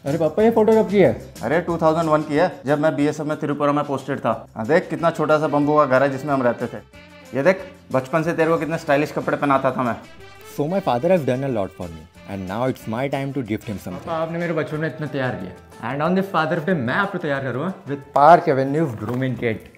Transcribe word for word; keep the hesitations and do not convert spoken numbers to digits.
अरे पापा ये फोटो कब की है? अरे टू थाउज़ेंड वन की है, जब मैं बीएसएफ में त्रिपुरा में पोस्टेड था। हाँ देख कितना छोटा सा बम्बू का घर है जिसमें हम रहते थे। ये देख बचपन से तेरे को कितने स्टाइलिश कपड़े पहनाता था मैं। So my father has done a lot for me and now it's my time to gift him something. पापा आपने मेरे बचपन में इतना तैयार किया and on this father's day मैं आपको तैयार करूँगा with Park Avenue's grooming kit.